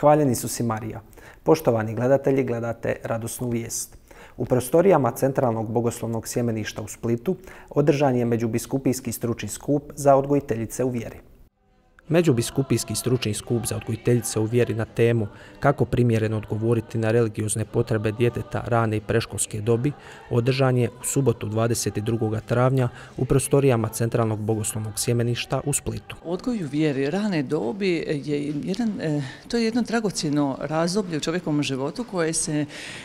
Hvaljeni su si Marija. Poštovani gledatelji, gledate radosnu vijest. U prostorijama Centralnog bogoslovnog sjemeništa u Splitu održan je međubiskupijski stručni skup za odgojiteljice u vjeri. Međubiskupijski stručni skup za odgojiteljice u vjeri na temu kako primjereno odgovoriti na religiozne potrebe djeteta rane i predškolske dobi održan je u subotu 22. travnja u prostorijama Centralnog bogoslovnog sjemeništa u Splitu. Odgoj u vjeri rane dobi je jedno dragocjeno razdoblje u čovjekovom životu koje se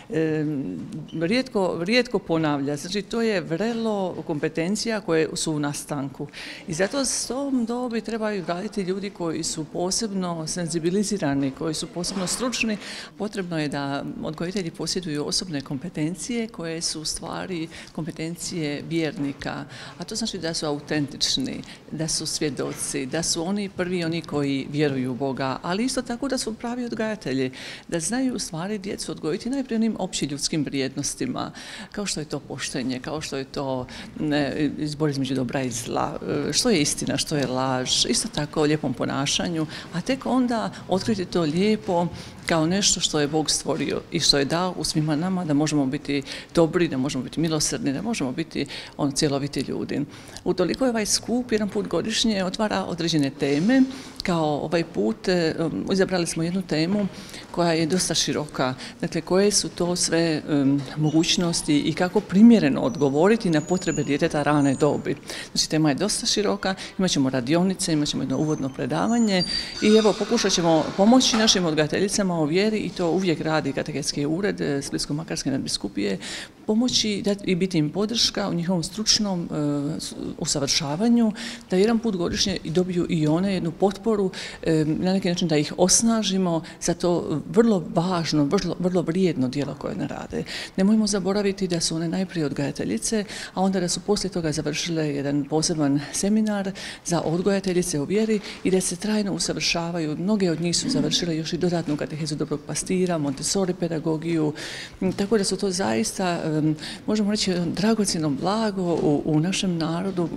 rijetko ponavlja. Znači, to je vrelo kompetencija koje su u nastanku. I zato s tom dobi trebaju raditi ljudi koji su posebno senzibilizirani, koji su posebno stručni. Potrebno je da odgojitelji posjeduju osobne kompetencije koje su u stvari kompetencije vjernika, a to znači da su autentični, da su svjedoci, da su oni prvi oni koji vjeruju u Boga, ali isto tako da su pravi odgajatelji, da znaju u stvari djecu odgojiti najprije onim općiljudskim vrijednostima, kao što je to poštenje, kao što je to izbor između dobra i zla, što je istina, što je laž, isto tako lijepom ponašanju, a tek onda otkriti to lijepo kao nešto što je Bog stvorio i što je dao u svima nama, da možemo biti dobri, da možemo biti milosrdni, da možemo biti cjeloviti ljudi. Utoliko je ovaj skup jedan put godišnje otvara određene teme. Kao ovaj put izabrali smo jednu temu koja je dosta široka. Dakle, koje su to sve mogućnosti i kako primjereno odgovoriti na potrebe djeteta rane dobi. Znači, tema je dosta široka, imat ćemo radionice, imat ćemo jedno uvodno predavanje i evo pokušat ćemo pomoći našim odgajateljicama o vjeri, i to uvijek radi Katehetski ured Splitsko-makarske nadbiskupije, pomoći i biti im podrška u njihovom stručnom usavršavanju, da jedan put godišnje dobiju i one jednu potporu, na neki način da ih osnažimo za to vrlo važno, vrlo vrijedno djelo koje one rade. Nemojmo zaboraviti da su one najprije odgajateljice, a onda da su poslije toga završile jedan poseban seminar za odgojateljice u vjeri i da se trajno usavršavaju. Mnoge od njih su završile još i dodatnu katehezu dobrog pastira, Montessori pedagogiju, tako da su to zaista, možemo reći, dragocjeno blago u našem narodu.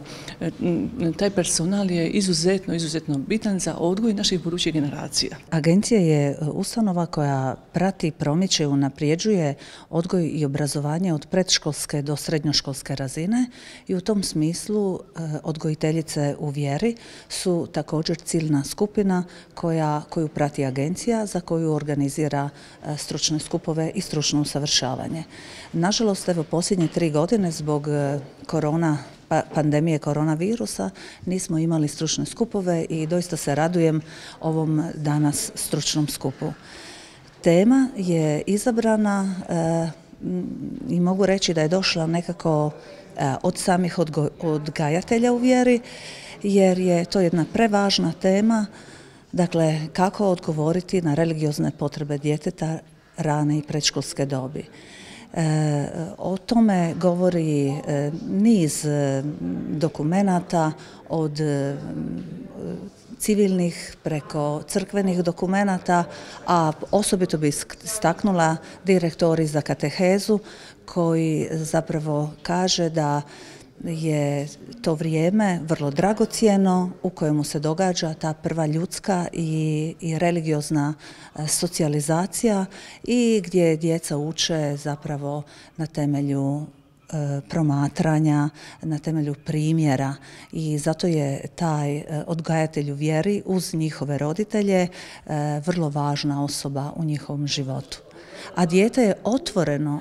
Taj personal je izuzetno bitan za odgoj naših budućih generacija. Agencija je ustanova koja prati, promiče i unapređuje odgoj i obrazovanje od predškolske do srednjoškolske razine i u tom smislu odgojiteljice u vjeri su također ciljna skupina koju prati agencija, za koju organizira stručne skupove i stručno usavršavanje. Nažalost, evo, posljednje 3 godine zbog pandemije koronavirusa nismo imali stručne skupove i doista se radujem ovom danas stručnom skupu. Tema je izabrana i mogu reći da je došla nekako od samih odgajatelja u vjeri, jer je to jedna prevažna tema. Dakle, kako odgovoriti na religiozne potrebe djeteta rane i predškolske dobi. O tome govori niz dokumenata, od civilnih preko crkvenih dokumenata, a osobito bi istaknula direktori za katehezu koji zapravo kaže da je to vrijeme vrlo dragocjeno u kojemu se događa ta prva ljudska i religiozna socijalizacija i gdje djeca uče zapravo na temelju promatranja, na temelju primjera, i zato je taj odgajatelj u vjeri uz njihove roditelje vrlo važna osoba u njihovom životu. A dijete je otvoreno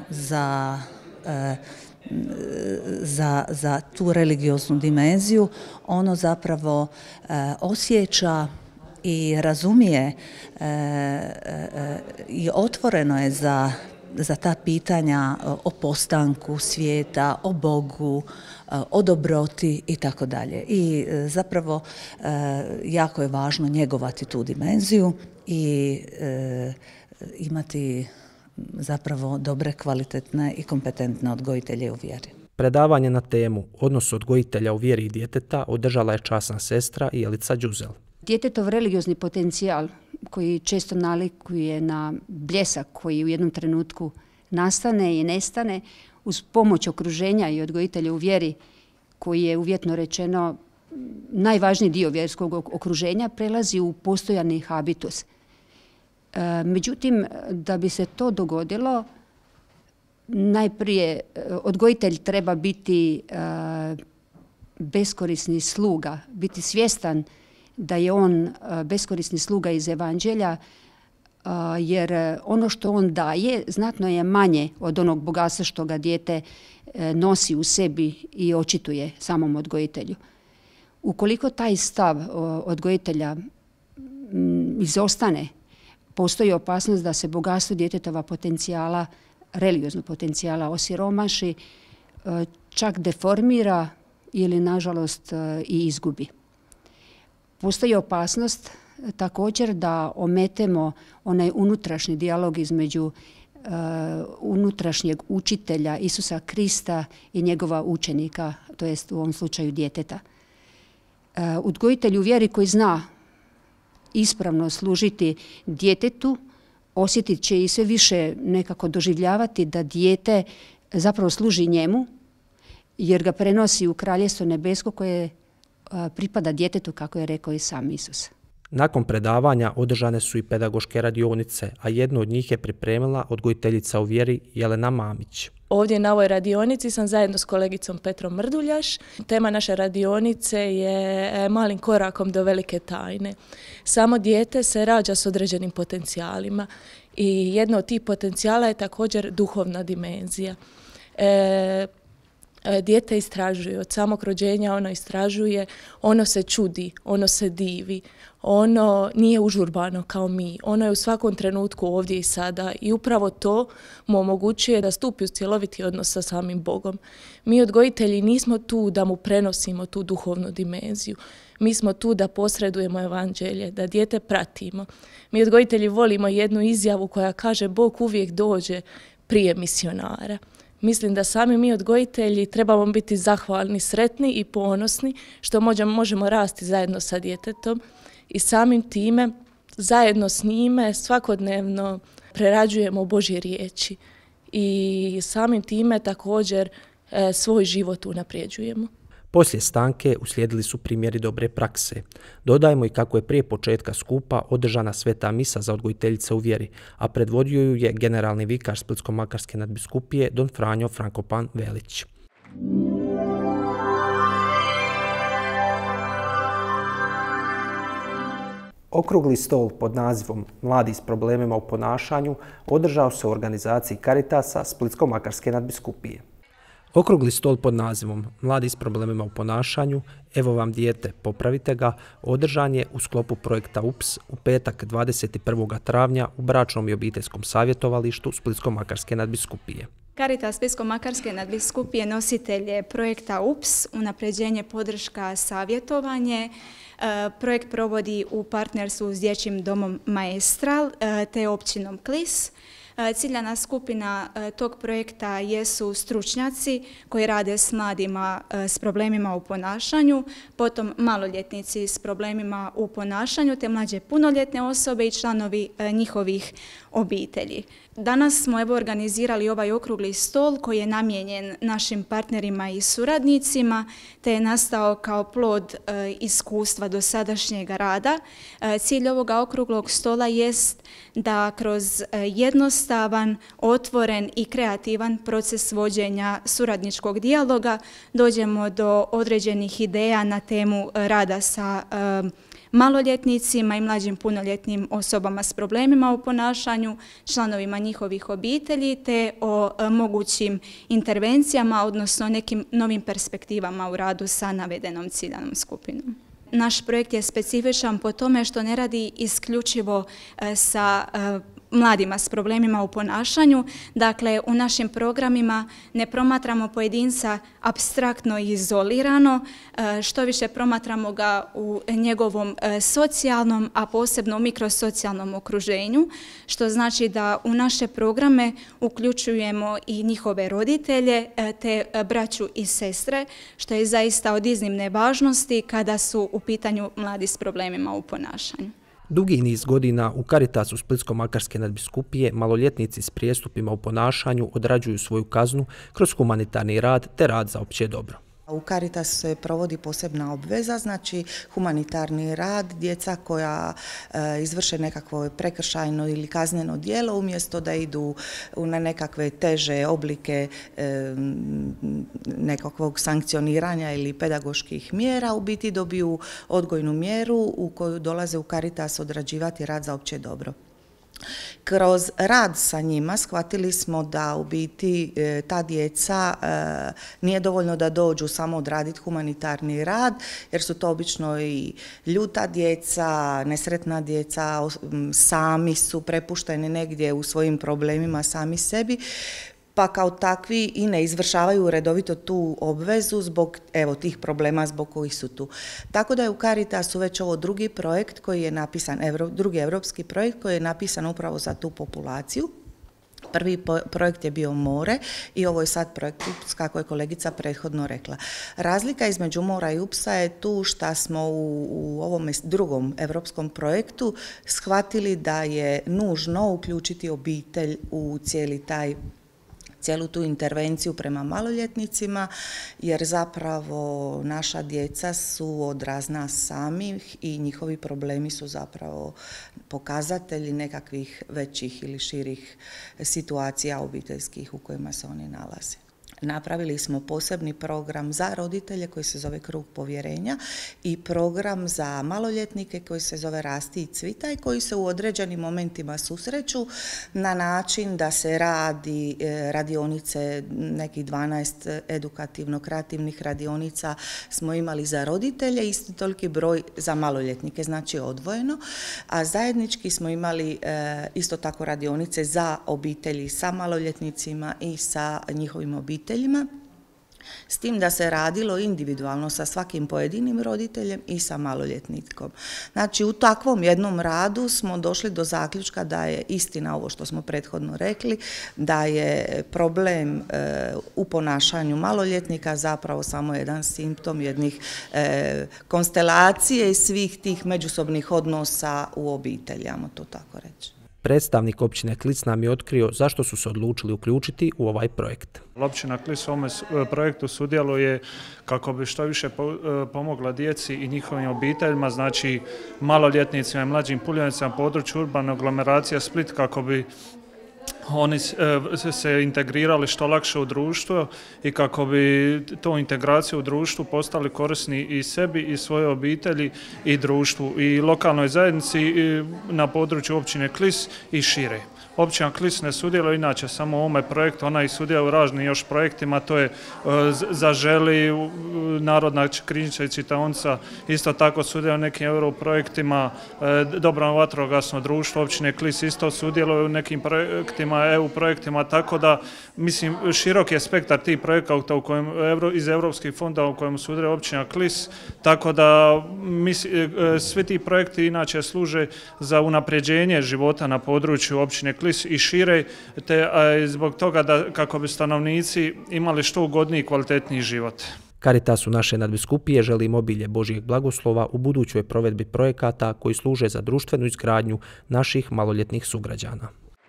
za tu religioznu dimenziju, ono zapravo osjeća i razumije i otvoreno je za ta pitanja o postanku svijeta, o Bogu, o dobroti i tako dalje. I zapravo jako je važno njegovati tu dimenziju i imati zapravo dobre, kvalitetne i kompetentne odgojitelje u vjeri. Predavanje na temu Odnos odgojitelja u vjeri i djeteta održala je časna sestra Jelica Đuzel. Djetetov religiozni potencijal koji često nalikuje na bljesak koji u jednom trenutku nastane i nestane, uz pomoć okruženja i odgojitelja u vjeri koji je uvjetno rečeno najvažniji dio vjerskog okruženja, prelazi u postojani habitus. Međutim, da bi se to dogodilo, najprije odgojitelj treba biti beskorisni sluga, biti svjestan da je on beskorisni sluga iz evanđelja, jer ono što on daje znatno je manje od onog bogatstva što ga dijete nosi u sebi i očituje samom odgojitelju. Ukoliko taj stav odgojitelja izostane, postoji opasnost da se bogatstvo djetetova potencijala, religioznog potencijala osiromaši, čak deformira ili nažalost i izgubi. Postoji opasnost također da ometemo onaj unutrašnji dijalog između unutrašnjeg učitelja Isusa Krista i njegova učenika, to jest u ovom slučaju djeteta. Odgojitelj u vjeri koji zna ispravno služiti djetetu, osjetit će i sve više nekako doživljavati da dijete zapravo služi njemu, jer ga prenosi u Kraljevstvo nebesko koje pripada djetetu, kako je rekao i sam Isus. Nakon predavanja održane su i pedagoške radionice, a jednu od njih je pripremila odgojiteljica u vjeri Jelena Mamić. Ovdje na ovoj radionici sam zajedno s kolegicom Petrom Mrduljaš. Tema naše radionice je malim korakom do velike tajne. Samo dijete se rađa s određenim potencijalima i jedno od tih potencijala je također duhovna dimenzija. Dijete istražuje, od samog rođenja ono istražuje, ono se čudi, ono se divi, ono nije užurbano kao mi, ono je u svakom trenutku ovdje i sada i upravo to mu omogućuje da stupi u cjeloviti odnos sa samim Bogom. Mi odgojitelji nismo tu da mu prenosimo tu duhovnu dimenziju, mi smo tu da posredujemo evanđelje, da dijete pratimo. Mi odgojitelji volimo jednu izjavu koja kaže Bog uvijek dođe prije misionara. Mislim da sami mi odgojitelji trebamo biti zahvalni, sretni i ponosni što možemo rasti zajedno sa djetetom i samim time zajedno s njime svakodnevno prerađujemo Božje riječi i samim time također svoj život unapređujemo. Poslije stanke uslijedili su primjeri dobre prakse. Dodajmo i kako je prije početka skupa održana sveta misa za odgojiteljice u vjeri, a predvodio ju je generalni vikar Splitsko-makarske nadbiskupije don Franjo Frankopan Velić. Okrugli stol pod nazivom Mladi s problemima u ponašanju održao se u organizaciji Caritasa Splitsko-makarske nadbiskupije. Okrugli stol pod nazivom Mladi s problemima u ponašanju, evo vam dijete, popravite ga, održan je u sklopu projekta UPS u petak 21. travnja u bračnom i obiteljskom savjetovalištu Splitsko-makarske nadbiskupije. Caritas Splitsko-makarske nadbiskupije nositelj je projekta UPS, unapređenje, podrška, savjetovanje. Projekt provodi u partnerstvu s Dječjim domom Maestral te općinom Klis. Ciljana skupina tog projekta jesu stručnjaci koji rade s mladima s problemima u ponašanju, potom maloljetnici s problemima u ponašanju te mlađe punoljetne osobe i članovi njihovih obitelji. Danas smo organizirali ovaj okrugli stol koji je namijenjen našim partnerima i suradnicima te je nastao kao plod iskustva dosadašnjeg rada. Cilj ovoga okruglog stola jest da kroz jednostavan, otvoren i kreativan proces vođenja suradničkog dijaloga dođemo do određenih ideja na temu rada sa maloljetnicima i mlađim punoljetnim osobama s problemima u ponašanju, članovima njihovih obitelji te o mogućim intervencijama, odnosno nekim novim perspektivama u radu sa navedenom ciljanom skupinom. Naš projekt je specifičan po tome što ne radi isključivo sa mladima s problemima u ponašanju. Dakle, u našim programima ne promatramo pojedinca apstraktno i izolirano, što više promatramo ga u njegovom socijalnom, a posebno mikrosocijalnom okruženju, što znači da u naše programe uključujemo i njihove roditelje, te braću i sestre, što je zaista od iznimne važnosti kada su u pitanju mladi s problemima u ponašanju. Dugi niz godina u Caritasu Splitsko-makarske nadbiskupije maloljetnici s prijestupima u ponašanju odrađuju svoju kaznu kroz humanitarni rad te rad za opće dobro. U Caritasu se provodi posebna obveza, znači humanitarni rad, djeca koja izvrše nekakvo prekršajno ili kazneno djelo, umjesto da idu na nekakve teže oblike nekakvog sankcioniranja ili pedagoških mjera, u biti dobiju odgojnu mjeru u koju dolaze u Caritas odrađivati rad za opće dobro. Kroz rad sa njima shvatili smo da u biti ta djeca nije dovoljno da dođu samo odraditi humanitarni rad, jer su to obično i ljuta djeca, nesretna djeca, sami su prepušteni negdje u svojim problemima sami sebi, pa kao takvi i ne izvršavaju redovito tu obvezu zbog tih problema zbog kojih su tu. Tako da je u Caritasu već ovo drugi projekt koji je napisan, drugi evropski projekt koji je napisan upravo za tu populaciju. Prvi projekt je bio More i ovo je sad projekt UPS, kako je kolegica prethodno rekla. Razlika između Mora i UPS-a je tu što smo u ovom drugom evropskom projektu shvatili da je nužno uključiti obitelj u cijelu tu intervenciju prema maloljetnicima, jer zapravo naša djeca su odraz nas samih i njihovi problemi su zapravo pokazatelji nekakvih većih ili širih situacija obiteljskih u kojima se oni nalaze. Napravili smo posebni program za roditelje koji se zove Krug povjerenja i program za maloljetnike koji se zove Rasti i cvitaj, koji se u određenim momentima susreću na način da se radi radionice, nekih 12 edukativno-kreativnih radionica smo imali za roditelje, isto toliki broj za maloljetnike, znači odvojeno, a zajednički smo imali isto tako radionice za obitelji sa maloljetnicima i sa njihovim obiteljima, s tim da se radilo individualno sa svakim pojedinim roditeljem i sa maloljetnikom. Znači u takvom jednom radu smo došli do zaključka da je istina ovo što smo prethodno rekli, da je problem u ponašanju maloljetnika zapravo samo jedan simptom jednih konstelacije i svih tih međusobnih odnosa u obitelji, ajmo to tako reći. Predstavnik općine Klis nam je otkrio zašto su se odlučili uključiti u ovaj projekt. Općina Klis u ovom projektu sudjeluje kako bi što više pomogla djeci i njihovim obiteljima, znači maloljetnicima i mlađim punoljetnicima na području urbane aglomeracije Split, kako bi oni se integrirali što lakše u društvo i kako bi to integraciju u društvu postali korisni i sebi i svoje obitelji i društvu i lokalnoj zajednici na području općine Klis i šire. Općina Klis ne sudjeluje inače samo u ovome projektu, ona i sudjeluje u raznim još projektima, to je Zaželi, Narodna knjižnica i čitaonica, isto tako sudjeluje u nekim europrojektima, Dobrovoljno vatrogasno društvo općine Klis isto sudjeluje u nekim projektima, EU projektima, tako da mislim širok je spektar tih projekata iz europskih fondova u kojem sudjeluje općina Klis, tako da svi ti projekti inače služe za unapređenje života na području općine Klis i šire, te zbog toga kako bi stanovnici imali što ugodniji i kvalitetniji život. Caritasu naše nadbiskupije želimo obilje Božjeg blagoslova u budućoj provedbi projekata koji služe za društvenu izgradnju naših maloljetnih sugrađana.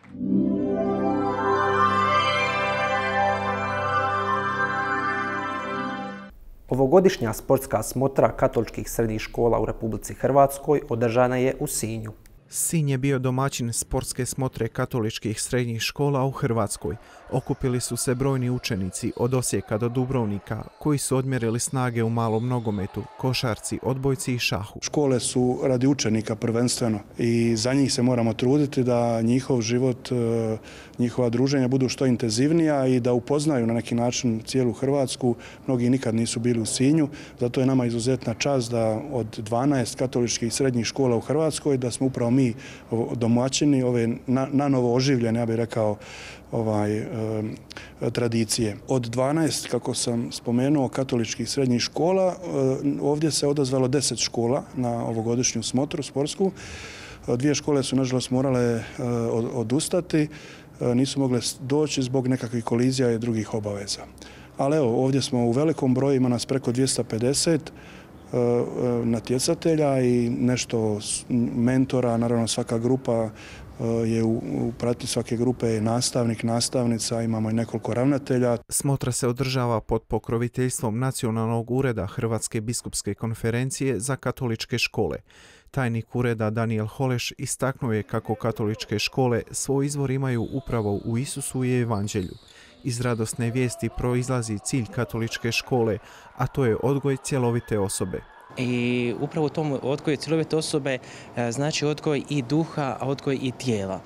Ovogodišnja sportska smotra katoličkih srednjih škola u Republici Hrvatskoj održana je u Sinju. Sinj je bio domaćin sportske smotre katoličkih srednjih škola u Hrvatskoj. Okupili su se brojni učenici od Osijeka do Dubrovnika koji su odmjerili snage u malom nogometu, košarci, odbojci i šahu. Škole su radi učenika prvenstveno i za njih se moramo truditi da njihov život, njihova druženja budu što intenzivnija i da upoznaju na neki način cijelu Hrvatsku. Mnogi nikad nisu bili u Sinju, zato je nama izuzetna čast da od 12 katoličkih srednjih škola u Hrvatskoj, da smo upravo mi domaćini ove nanovo oživljene, ja bih rekao, tradicije. Od 12, kako sam spomenuo, katoličkih srednjih škola, ovdje se odazvalo 10 škola na ovogodišnju smotru sportsku. 2 škole su, nažalost, morale odustati, nisu mogle doći zbog nekakvih kolizija i drugih obaveza. Ali evo, ovdje smo u velikom broju, ima nas preko 250, natjecatelja i nešto mentora. Naravno, svaka grupa je u pratnji svake grupe je nastavnik, nastavnica, imamo i nekoliko ravnatelja. Smotra se održava pod pokroviteljstvom Nacionalnog ureda Hrvatske biskupske konferencije za katoličke škole. Tajnik ureda Daniel Holeš istaknuo je kako katoličke škole svoj izvor imaju upravo u Isusu i Evanđelju. Iz radosne vijesti proizlazi cilj katoličke škole, a to je odgoj cjelovite osobe. I upravo u tom odgoju cjelovite osobe znači odgoj i duha, a odgoj i tijela.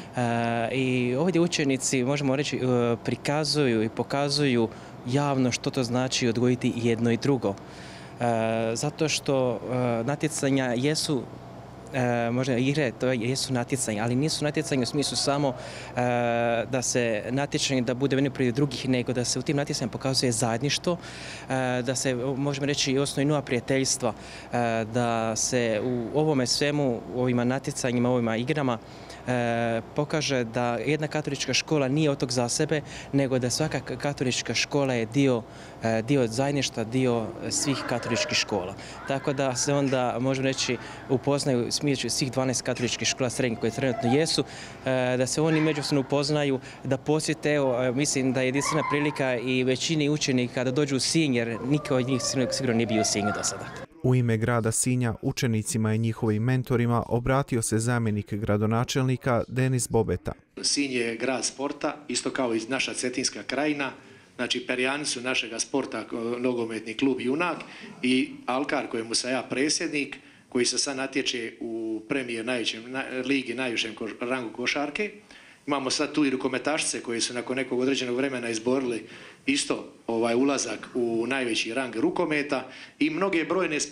I ovdje učenici, možemo reći, prikazuju i pokazuju javno što to znači odgojiti jedno i drugo. Zato što natjecanja jesu, možda igre, to jesu natjecanja, ali nisu natjecanja u smislu samo da se natječanje da bude jedno protiv drugih, nego da se u tim natjecanjima pokazuje zajedništvo, da se, možemo reći, i osnovi nova prijateljstva, da se u ovome svemu, u ovima natjecanjima, u ovima igrama, pokaže da jedna katolička škola nije otok za sebe, nego da svaka katolička škola je dio zajedništva, dio svih katoličkih škola. Tako da se onda, možemo reći, upoznaju svih 12 katoličkih škola srednjih koje trenutno jesu, da se oni međusobno upoznaju, da posjete, evo, mislim da je jedinstvena prilika i većini učenika da dođu u Sinj, jer niko od njih sigurno nije bio u Sinju do sada. U ime grada Sinja, učenicima i njihovim mentorima obratio se zamjenik gradonačelnika Denis Bobeta. Sinj je grad sporta, isto kao i naša Cetinska krajina. Znači, perjani su našega sporta, nogometni klub Junak i Alkar, kojemu sam ja predsjednik, koji se sad natječe u premijer ligi najvišem rangu košarke. Imamo sad tu i rukometašice koji su nakon nekog određenog vremena izborili isto ulazak u najveći rang rukometa i mnoge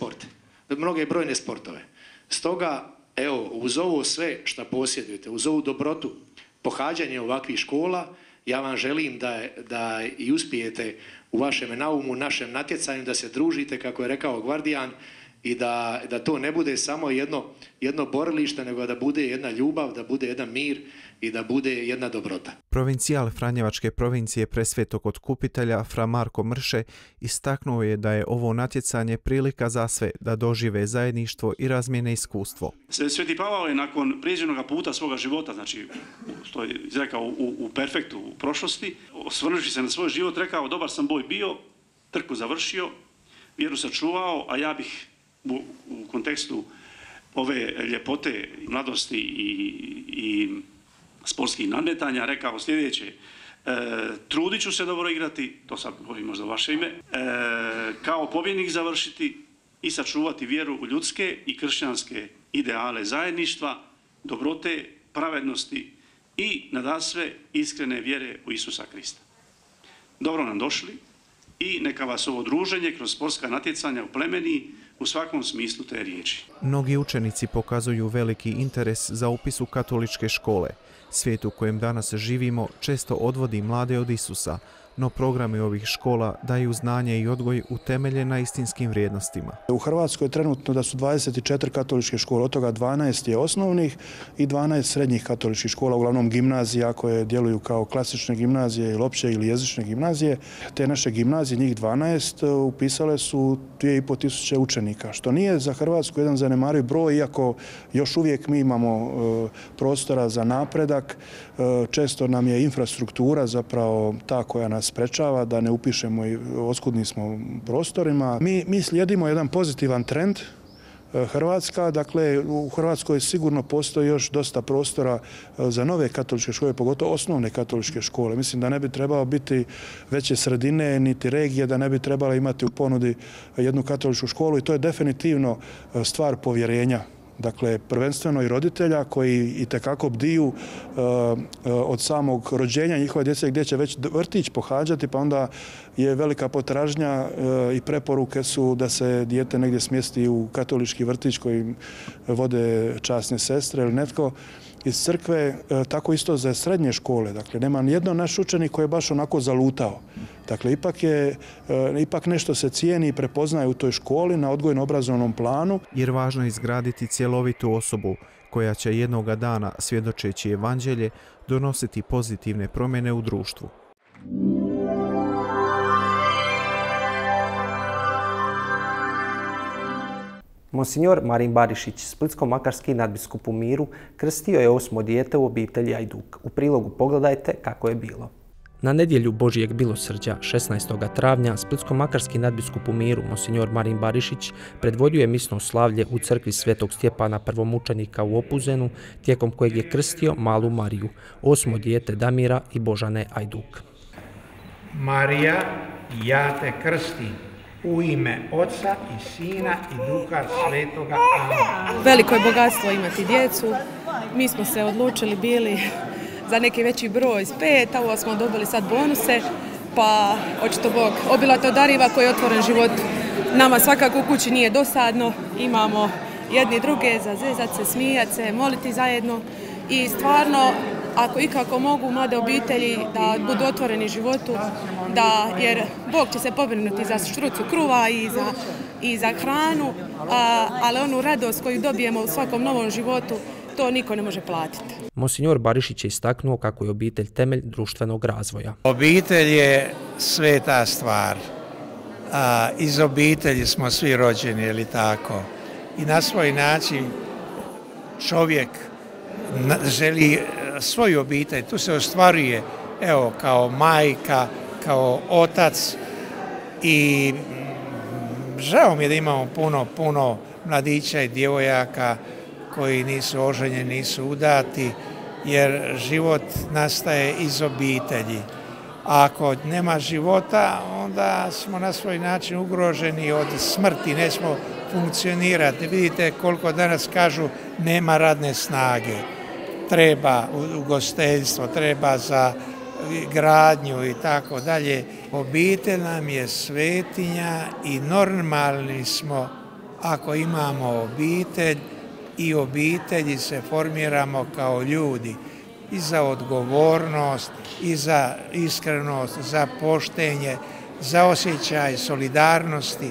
brojne sportove. Stoga, evo, uz ovo sve što posjedujete, uz ovu dobrotu pohađanja ovakvih škola, ja vam želim da i uspijete u vašem naumu, našem natjecanju, da se družite, kako je rekao Gvardijan, i da to ne bude samo jedno borilište, nego da bude jedna ljubav, da bude jedan mir i da bude jedna dobrota. Provincijal Franjevačke provincije Presvetog Otkupitelja Fra Marko Mrše istaknuo je da je ovo natjecanje prilika za sve da dožive zajedništvo i razmijene iskustvo. Sveti Pavao je nakon prijeđenog puta svoga života, znači što je izrekao u perfektu u prošlosti, osvrnuši se na svoj život, rekao: dobar sam boj bio, trku završio, vjeru sačuvao, a ja bih u kontekstu ove ljepote, mladosti i sportskih nadmetanja rekao sljedeće: trudit ću se dobro igrati, to sad govorim možda vaše ime, kao pobjednik završiti i sačuvati vjeru u ljudske i kršćanske ideale zajedništva, dobrote, pravednosti i nadasve iskrene vjere u Isusa Krista. Dobro nam došli i neka vas ovo druženje kroz sportska natjecanja uplemeni u svakom smislu te riječi. Mnogi učenici pokazuju veliki interes za upis u katoličke škole. Svijet u kojem danas živimo često odvodi mlade od Isusa, no programi ovih škola daju znanje i odgoj utemeljen na istinskim vrijednostima. U Hrvatskoj je trenutno da su 24 katoličke škole, od toga 12 je osnovnih i 12 srednjih katoličkih škola, uglavnom gimnazija koje djeluju kao klasične gimnazije ili opće ili jezične gimnazije. Te naše gimnazije, njih 12, upisale su 2500 učenika, što nije za Hrvatsku jedan zanemariv broj, iako još uvijek mi imamo prostora za napredak. Često nam je infrastruktura zapravo ta koja nas sprečava da ne upišemo i oskudni smo prostorima. Mi slijedimo jedan pozitivan trend. Hrvatska, dakle, u Hrvatskoj sigurno postoji još dosta prostora za nove katoličke škole, pogotovo osnovne katoličke škole. Mislim da ne bi trebalo biti veće sredine, niti regije, da ne bi trebala imati u ponudi jednu katoličku školu i to je definitivno stvar povjerenja. Dakle, prvenstveno i roditelja koji itekako bdiju od samog rođenja njihove djece gdje će već vrtić pohađati, pa onda je velika potražnja i preporuke su da se dijete negdje smjesti u katolički vrtić koji vode časne sestre ili netko iz crkve, tako isto za srednje škole. Dakle, nema nijedno naš učenik koji je baš onako zalutao. Dakle, ipak nešto se cijeni i prepoznaje u toj školi na odgojno-obrazovnom planu. Jer važno je izgraditi cjelovitu osobu koja će jednoga dana, svjedočeći evanđelje, donositi pozitivne promjene u društvu. Monsignor Marin Barišić, splitsko-makarski nadbiskup u Miru, krstio je 8. dijete u obitelji Ajduk. U prilogu pogledajte kako je bilo. Na nedjelju Božijeg milosrđa, 16. travnja, splitsko-makarski nadbiskup u Miru, monsignor Marin Barišić, predvodio je misno slavlje u crkvi Svetog Stjepana prvomučenika u Opuzenu, tijekom kojeg je krstio malu Mariju, 8. dijete Damira i Božane Ajduk. Marija, ja te krstim u ime Oca i Sina i Duha Svetoga. Amen. Veliko je bogatstvo imati djecu. Mi smo se odlučili bili za neki veći broj iz 5, a ovo smo dobili sad bonuse, pa očito Bog obilato dariva koji je otvoren život. Nama svakako u kući nije dosadno, imamo jedni druge za zezat se, smijat se, moliti zajedno i stvarno, ako ikako mogu mlade obitelji da budu otvoreni životu, jer Bog će se pobrinuti za štrucu kruva i za hranu, ali onu radost koju dobijemo u svakom novom životu, to niko ne može platiti. Monsignor Barišić je istaknuo kako je obitelj temelj društvenog razvoja. Obitelj je sveta stvar. Iz obitelji smo svi rođeni, je li tako? I na svoj način čovjek želi svoju obitelj. Tu se ostvaruje, evo, kao majka, kao otac i žao mi je da imamo puno mladića i djevojaka koji nisu oženjeni, nisu udati, jer život nastaje iz obitelji. A ako nema života, onda smo na svoj način ugroženi od smrti, nećemo funkcionirati. Vidite koliko danas kažu nema radne snage. Treba ugostiteljstvo, treba za gradnju i tako dalje. Obitelj nam je svetinja i normalni smo ako imamo obitelj i obitelji se formiramo kao ljudi i za odgovornost, i za iskrenost, za poštenje, za osjećaj solidarnosti.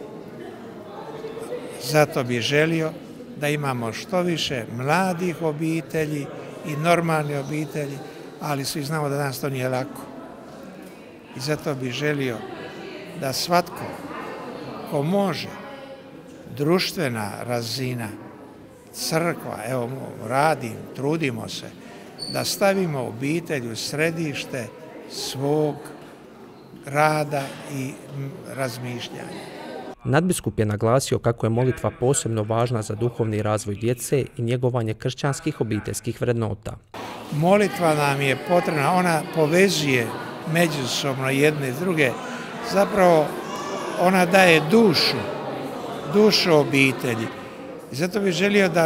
Zato bih želio da imamo što više mladih obitelji i normalne obitelji, ali svi znamo da danas to nije lako. I zato bih želio da svatko ko može, društvena razina, crkva, evo radim, trudimo se, da stavimo obitelj u središte svog rada i razmišljanja. Nadbiskup je naglasio kako je molitva posebno važna za duhovni razvoj djece i njegovanje kršćanskih obiteljskih vrednota. Molitva nam je potrebna, ona povezuje međusobno jedne i druge. Zapravo ona daje dušu obitelji. I zato bih želio da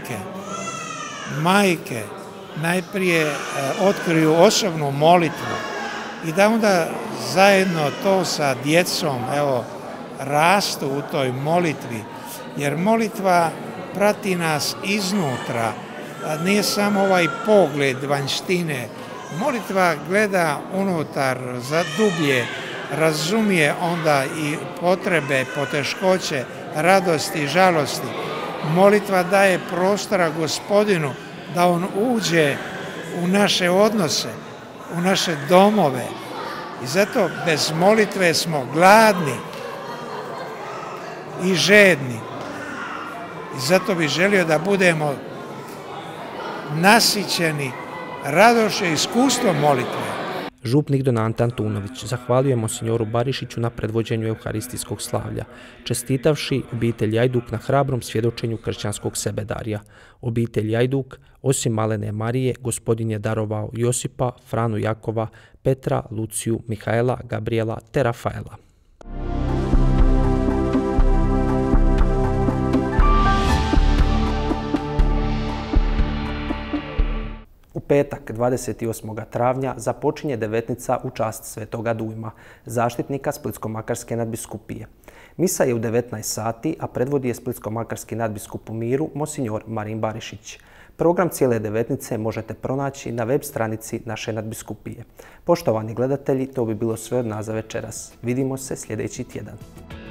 majke najprije otkriju osobnu molitvu i da onda zajedno to sa djecom, evo, rastu u toj molitvi, jer molitva prati nas iznutra, nije samo ovaj pogled vanjštine. Molitva gleda unutar, za dublje, razumije onda i potrebe, poteškoće, radosti i žalosti. Molitva daje prostora Gospodinu da on uđe u naše odnose, u naše domove. I zato bez molitve smo gladni i žedni. I zato bih želio da budemo nasićeni radošću i iskustvom molitve. Župnik Donat Antunović zahvalio je monsignoru Barišiću na predvođenju euharistijskog slavlja, čestitavši obitelji Ajduk na hrabrom svjedočenju kršćanskog sebedarja. Obitelji Ajduk, osim malene Marije, Gospodin je darovao Josipa, Franu Jakova, Petra, Luciju, Mihaela, Gabriela te Rafaela. U petak, 28. travnja, započinje devetnica u čast Svetoga Dujma, zaštitnika Splitsko-makarske nadbiskupije. Misa je u 19 sati, a predvodi je Splitsko-makarski nadbiskup u Miru, monsignor Marin Barišić. Program cijele devetnice možete pronaći na web stranici naše nadbiskupije. Poštovani gledatelji, to bi bilo sve od nas za večeras. Vidimo se sljedeći tjedan.